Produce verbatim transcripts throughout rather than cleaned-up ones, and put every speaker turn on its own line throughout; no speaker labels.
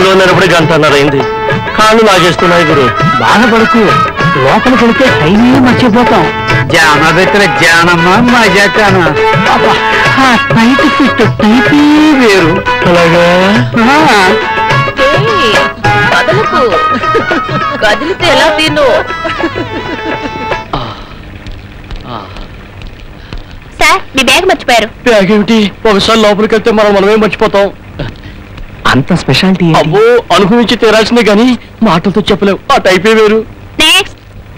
ఇంట్లో నిలబడి గంటన్నర అయింది. కాళ్ళు లాగేస్తున్నాయి గురు.
బాధపడుకు, లోపలికి వెళ్తే టైమే మర్చిపోతాం.
జాన పెట్టిన జానమ్మ మజాకాన
టైట్ ఫిట్ టైపే వేరు.
అలాగా
కదలకు కదిలితే ఎలా తిను. సార్ మీ బ్యాగ్ మర్చిపోయారు.
బ్యాగ్ ఏమిటి? ఒకసారి లోపలికి వెళ్తే మనం మనమే మర్చిపోతాం.
అంత స్పెషాలిటీ
అబ్బో, అనుభవించి తీరాల్సిందే గాని మాటలతో చెప్పలేవు. ఆ టైపే వేరు.
నెక్స్ట్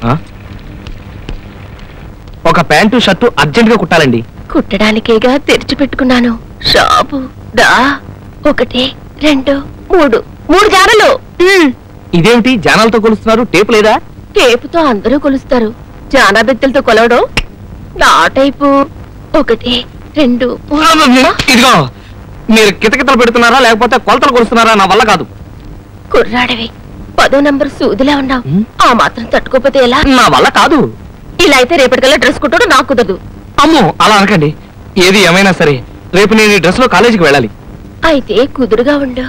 ఒక ప్యాంటు షర్టు అర్జెంట్ గా కుట్టాలండి.
కుట్టడానికేగా తెరిచి పెట్టుకున్నాను షాపు. దా ఒకటి రెండు మూడు మూడు జానలు.
ఇదేమిటి జానాలతో కొలుస్తున్నారు? టేపు లేదా?
టేపుతో అందరూ కొలుస్తారు, జానా బెత్తలతో కొలవడం నా టైపు. ఒకటి రెండు
ఇదిగో, మీరు కితకితలు పెడుతున్నారా లేకపోతే కొలతలు కొలుస్తున్నారా? నా వల్ల కాదు.
కుర్రాడివి, పదో నంబర్ సూదిలా ఉన్నావు. ఆ మాత్రం తట్టుకోపోతే ఎలా?
నా వల్ల కాదు.
ఇలా అయితే రేపటికల్లా డ్రెస్ కుట్టడం నాకు కుదరదు.
అమ్మో, అలా అనకండి. ఏది ఏమైనా సరే రేపు నేను ఈ డ్రెస్ లో కాలేజీకి వెళ్ళాలి.
అయితే కుదురుగా ఉండు.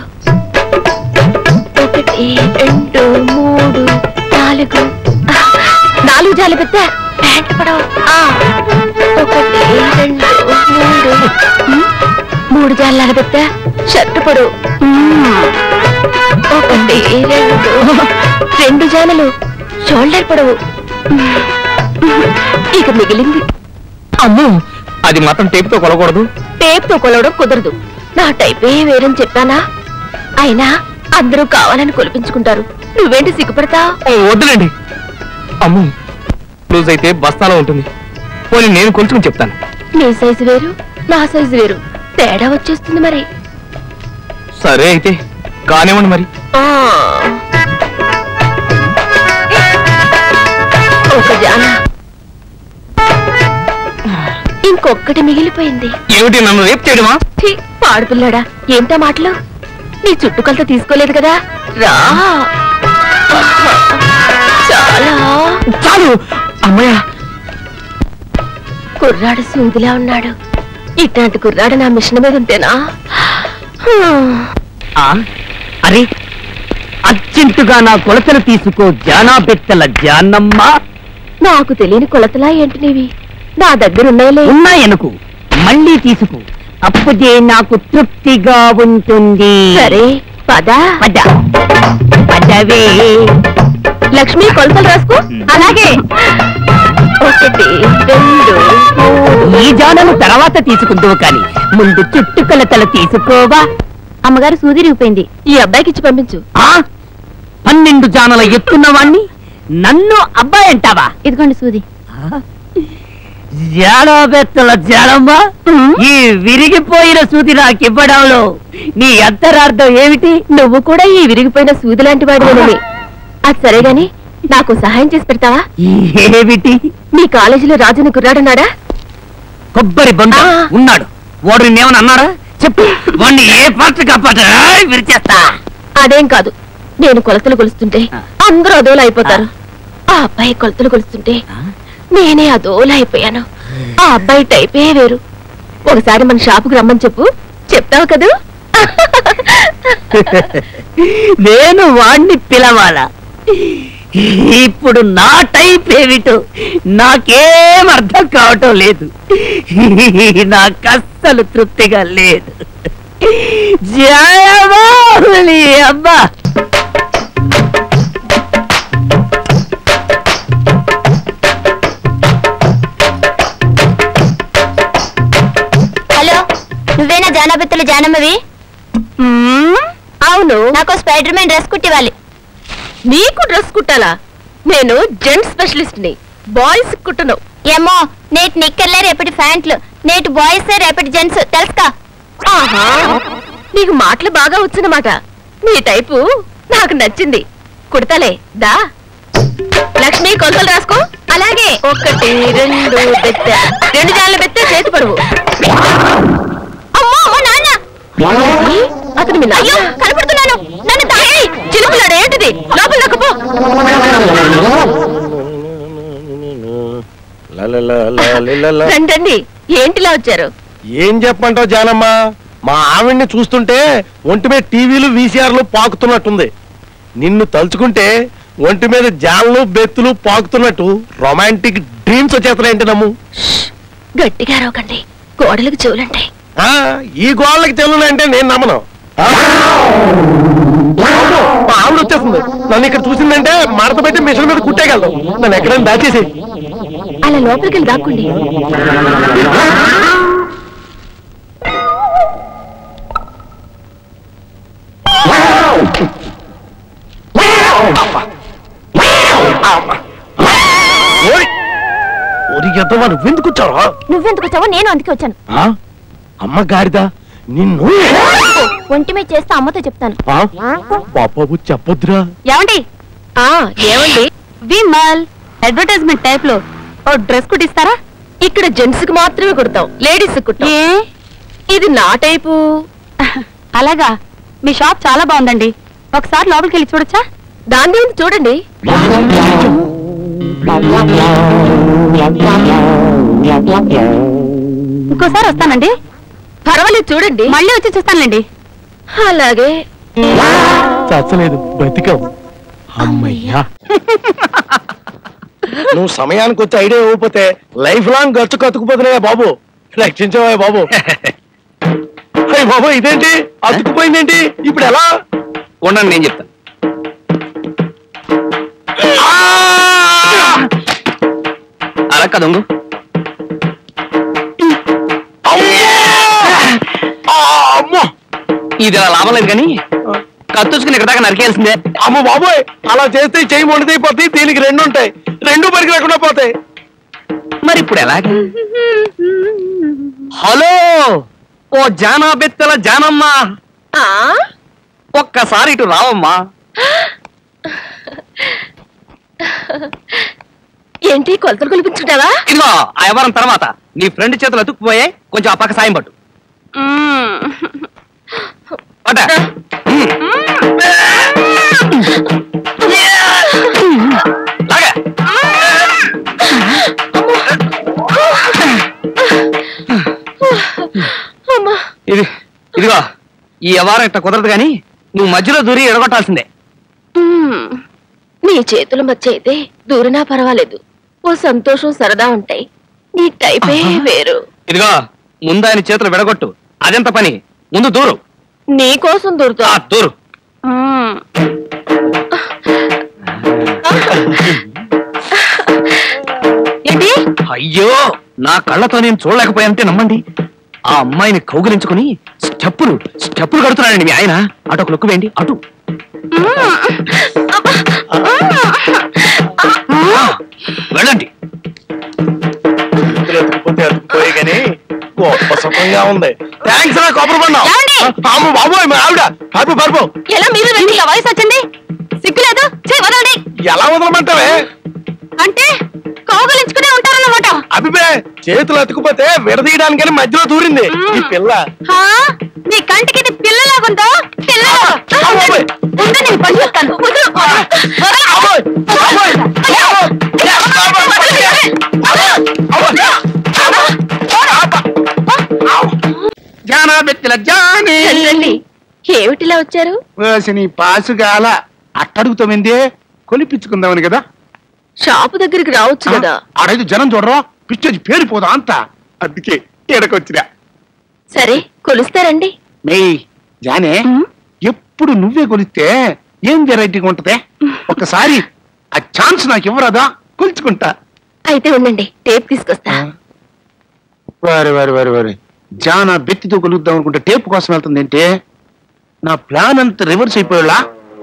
ఒకటి రెండు మూడు నాలుగు నాలుగు జాలి పెద్ద ప్యాంట్ పడవు. ఒకటి రెండు మూడు మూడు జాల పెద్ద షర్ట్ పొడు. ఒకటి రెండు రెండు జాలలు షోల్డర్ పొడవు. ఇక మిగిలింది.
అమ్మో, అది మాత్రం టేపుతో కొలకూడదు.
టేప్తో కొలవడం కుదరదు. నా టైపే వేరని చెప్పానా? అయినా అందరూ కావాలని కొలిపించుకుంటారు, నువ్వేంటి సిగ్గుపడతావు?
వద్దులేండి. అమ్మో, లూజ్ అయితే బస్తాలో ఉంటుంది. పోనీ నేను కొలుచుకుని చెప్తాను.
నీ సైజు వేరు, నా సైజు వేరు, తేడా వచ్చేస్తుంది మరి.
సరే అయితే కానివ్వండి మరి.
ఒక జాన, ఇంకొక్కటి మిగిలిపోయింది.
ఏమిటి, నన్ను రేపు చేయడమా?
పాడుపిల్లాడా, ఏంటా మాటలు? నీ చుట్టుకొలత తీసుకోలేదు కదా, రా. చాలా
చాలు అమ్మయ్య.
కుర్రాడు సూదిలా ఉన్నాడు. ఇట్లాంటి కుర్రాడు నా మిషన్ మీద ఉంటేనా?
అరే, అర్జెంటుగా నా కొలతలు తీసుకో జానా బెత్తల జానమ్మ.
నాకు తెలియని కొలతలా ఏంటి నీవి? నా దగ్గర ఉన్నాయిలే.
ఉన్నాయనుకు, మళ్ళీ తీసుకో, అప్పుడే నాకు తృప్తిగా ఉంటుంది.
సరే పద
పద పదవే.
లక్ష్మి, కొలతలు రాసుకో. అలాగే. ఒకటి రెండు మూడు.
ఈ జానను తర్వాత తీసుకుందువు కాని ముందు చుట్టు కొలతలు తీసుకోవా.
అమ్మగారు సూది రిగిపోయింది, ఈ అబ్బాయికి ఇచ్చి పంపించు.
ఆ పన్నెండు జానల ఎత్తున్నవాణ్ణి నన్ను అబ్బాయి అంటావా?
ఇదిగోండి సూది.
జాడబెత్తల జాడమ్మ, ఈ విరిగిపోయిన సూది నాకు ఇవ్వడంలో నీ అంతరార్థం ఏమిటి?
నువ్వు కూడా ఈ విరిగిపోయిన సూది లాంటి వాడివేనని. అది సరే గాని నాకు సహాయం చేసి పెడతావా?
ఏమిటి?
మీ కాలేజీలో రాజుని కుర్రాడున్నాడా?
కొబ్బరి బంద ఉన్నాడు. వాడు నేమని అన్నారా? చెప్పు, వాడిని ఏ పాత్ర కాపాట విరిచేస్తా.
అదేం కాదు, నేను కొలతలు కొలుస్తుంటే అందరూ అదోలా అయిపోతారు. ఆ అబ్బాయి కొలతలు కొలుస్తుంటే నేనే అదోలా అయిపోయాను. ఆ అబ్బాయి టైపే వేరు. ఒకసారి మన షాపుకు రమ్మని చెప్పు, చెప్తావు కదూ?
నేను వాణ్ణి పిలవాలా? ఇప్పుడు నా టైప్ ఏమిటో నాకేం అర్థం కావటం లేదు. నాకు అస్సలు తృప్తిగా లేదు. జయమాలి అబ్బా.
హలో, నువ్వేనా జానాబెత్తుల జానమ్మవి? అవును, నాకు స్పైడర్ మ్యాన్ డ్రెస్ కుట్టివ్వాలి. నీకు డ్రెస్ కుట్టాలా? నేను జెంట్స్ స్పెషలిస్ట్ ని, బాయ్స్ కుట్టను. ఏమో, నేటి నిక్కర్లే రేపటి ప్యాంట్లు, నేటి బాయ్స్ రేపటి జెంట్స్, తెలుసుకా? ఆహా, నీకు మాటలు బాగా వచ్చినమాట. నీ టైపు నాకు నచ్చింది, కుడతాలే. దా లక్ష్మి, కొలతలు రాసుకో. అలాగే. ఒకటి రెండు బెత్త, రెండు జాన్ల బెత్త, చేతి పడువు. అతను మీ అయ్యో కనపడుతున్నాను. నన్ను తాగి చిలుపులాడు. ఏంటిది? లోపల నొక్కపో.
రండి,
ఏంటిలా వచ్చారు?
ఏం చెప్పమంటావు జానమ్మ? మా ఆవిడ్ని చూస్తుంటే ఒంటి మీద టీవీలు వీసీఆర్లు పాకుతున్నట్టుంది. నిన్ను తలుచుకుంటే ఒంటి మీద జాన్లు బెత్తులు పాకుతున్నట్టు రొమాంటిక్ డ్రీమ్స్ వచ్చేస్తున్నాయంటే నమ్ము.
గట్టిగా అరవకండి, గోడలకు చెవులంటాయి.
ఈ గోడలకి చెవులంటే నేను నమ్మను. మా ఆవిడ వచ్చేస్తుంది. నన్ను ఇక్కడ చూసిందంటే మడత పెట్టి మిషన్ మీద కుట్టేయగలదు. నన్ను ఎక్కడైనా దాచేసి
అలా లోపలికి వెళ్ళి దాక్కుండి.
నువ్వెందుకు వచ్చావా?
నువ్వెందుకు వచ్చావో నేను అందుకే వచ్చాను.
అమ్మ గారిదా నిన్ను
ఒంటి మీద చేస్తే అమ్మతో చెప్తాను.
పాపకు చెప్పొద్దురా.
ఏమండి ఏమండి విమల్ అడ్వర్టైజ్మెంట్ టైప్ లో ఓ డ్రెస్ కుట్టిస్తారా? ఇక్కడ జెంట్స్ కి మాత్రమే కుడతాం, లేడీస్ కుట్టాం. ఇది నా టైపు. అలాగా, మీ షాప్ చాలా బాగుందండి. ఒకసారి లోపలికి వెళ్ళి చూడొచ్చా? దాని గురించి చూడండి. ఇంకోసారి వస్తానండి. పర్వాలేదు చూడండి, మళ్ళీ వచ్చి చూస్తానులేండి. అలాగే.
చచ్చలేదు, బతికావు. అమ్మయ్యా. నువ్వు సమయానికి వచ్చి ఐడియా ఇవ్వకపోతే లైఫ్ లాంగ్ గచ్చు కతుకుపోతున్నాయా బాబు. రక్షించవా బాబు. అయ్యి బాబు, ఇదేంటి అతుకుపోయిందేంటి? ఇప్పుడు ఎలా?
ఉండండి, నేను చెప్తాను. అలా కదొంగు. ఇది అలా లాభం లేదు కానీ కత్తుచుకుని ఇక్కడ దాకా నరికేయాల్సిందే.
అమ్మ బాబోయ్, అలా చేస్తే చెయ్యి మొండిదైపోతాయి. దీనికి రెండు ఉంటాయి, రెండు పరికి లేకుండా పోతాయి.
మరి ఇప్పుడు ఎలాగా? హలో, ఓ జానా బెత్తల జానమ్మా, ఒక్కసారి ఇటు రావమ్మా.
ఏంటి కొలతలు కొలిపించుకుంటావా?
ఇదిగో ఆ వ్యవహారం తర్వాత నీ ఫ్రెండ్ చేతులు అతుక్కుపోయే, కొంచెం ఆ పక్క సాయం పట్టు. పట్ట. ఇది ఇదిగో ఈ వ్యవహారం ఇట్లా కుదరదు కానీ నువ్వు మధ్యలో దూరి ఎడగొట్టాల్సిందే.
నీ చేతుల మధ్య అయితే దూరినా పర్వాలేదు, ఓ సంతోషం సరదా ఉంటాయి. నీ టైపే వేరు.
ఇదిగో ముందు ఆయన చేతులు విడగొట్టు. అదెంత పని, ముందు దూరు.
నీ కోసం దూరుతా.
దూరు.
ఏంటి?
అయ్యో, నా కళ్ళతో నేను చూడలేకపోయానంటే నమ్మండి. ఆ అమ్మాయిని కౌగిలించుకుని స్టెప్పులు స్టెప్పులు కడుతున్నాడండి మీ ఆయన. అటు ఒక లుక్కు వేయండి, అటు. వెళ్ళండి.
గొప్ప సుఖంగా ఉంది. థ్యాంక్స్ రా కొబ్బరి బండం. అమ్మ బాబోయ్, మా ఆవిడ పరుపు పరుపు.
ఎలా మీరు వెళ్ళి వయసు వచ్చింది, సిగ్గులేదు. వదలండి.
ఎలా వదలమంటావే?
అంటే కౌగలించుకునే ఉంటారన్నమాట.
అభిపే, చేతులు అతుకుపోతే విడదీయడానికని మధ్యలో దూరింది ఈ పిల్ల.
నీ కంటికి ఇది పిల్లలాగుందో? ఏమిటిలా వచ్చారు?
నీ పాసుగాల అట్టడుగుతామందే, కొలిపించుకుందామని కదా.
షాపు దగ్గరికి రావచ్చు కదా.
ఆడైదు జనం చూడరా, పిచ్చేది పేరిపోదా అంత. అందుకే ఎడకొచ్చిరా.
సరే కొలుస్తారండి.
మే జానే, ఎప్పుడు నువ్వే కొలిస్తే ఏం వెరైటీగా ఉంటదే? ఒక్కసారి ఆ ఛాన్స్ నాకు ఇవ్వరాదా? కొలుచుకుంటా.
అయితే ఉండండి, టేప్ తీసుకొస్తా.
వారి వారి వారి వారి జానా బెత్తితో కొలుద్దాం అనుకుంటే టేప్ కోసం వెళ్తుంది ఏంటే? నా ప్లాన్ అంతా రివర్స్ అయిపోయేలా.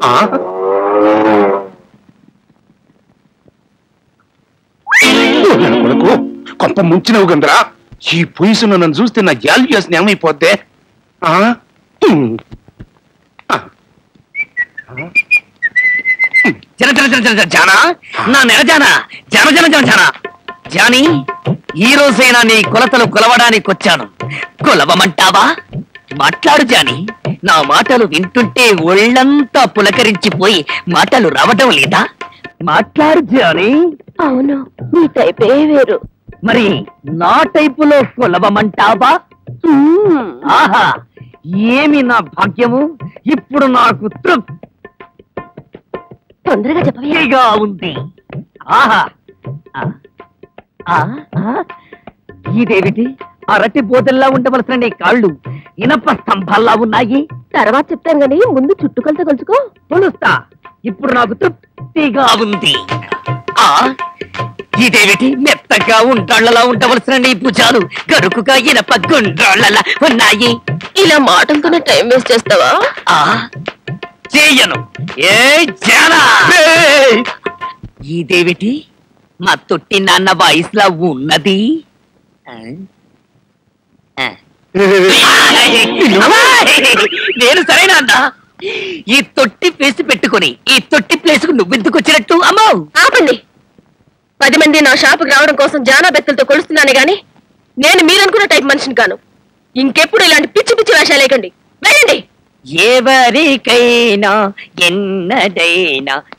కొడుకు కొంత ముంచినవు గందరా. ఈ పొయ్యిసును నన్ను చూస్తే నా గ్యాల్యూస్ ఏమైపోద్దే?
జన జన జన జన జానా, నా నెల జానా, జన జన జన జానా. జానీ, ఈ రోజైనా నీ కొలతలు కొలవడానికి వచ్చాను. కొలవమంటావా? మాట్లాడు జానీ. నా మాటలు వింటుంటే ఒళ్ళంతా పులకరించిపోయి మాటలు రావటం లేదా? మాట్లాడు జానీ.
అవును, నీ టైపే వేరు.
మరి నా టైపులో కొలవమంటావా? ఆహా, ఏమి నా భాగ్యము, ఇప్పుడు నాకు
తొందరగా చెప్పవే.
తృప్తిగా ఉంది. ఆహా ఆ, ఆ, ఆ, ఇదేమిటి అరటి బోదల్లా ఉండవలసిన నీ కాళ్ళు ఇనప స్తంభాల్లా ఉన్నాయి.
తర్వాత చెప్తాను గానీ ముందు చుట్టుకొలత కొలుచుకో.
కొలుస్తా. ఇప్పుడు నాకు తృప్తిగా ఉంది. ఆ ఇదేమిటి మెత్తగా ఉండ్రాళ్లలా ఉండవలసిన నీ భుజాలు గరుకుగా ఇనప గుండ్రాళ్లలా ఉన్నాయి.
ఇలా మాటలతోనే టైం వేస్ట్ చేస్తావా?
ఆ చేయను. ఏ జానా, ఇదేమిటి మా తొట్టి నాన్న వాయిస్లా ఉన్నది. ఆ? ఆ. నేను సరేనా అన్నా? ఈ తొట్టి ప్లేస్ పెట్టుకుని ఈ తొట్టి ప్లేస్ కు నువ్వెందుకు వచ్చినట్టు? అమ్మో
ఆపండి. పది మంది నా షాపుకి రావడం కోసం జానా బెత్తలతో కొలుస్తున్నానే గాని నేను మీరనుకున్న టైప్ మనిషిని కాను. ఇంకెప్పుడు ఇలాంటి పిచ్చి పిచ్చి వేషాలేకండి. వెళ్ళండి.
ఎవరికైనా ఎన్నడైనా